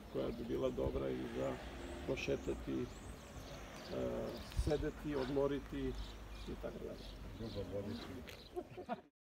koja bi bila dobra i za pošetati, sedeti, odmoriti i tako dalje.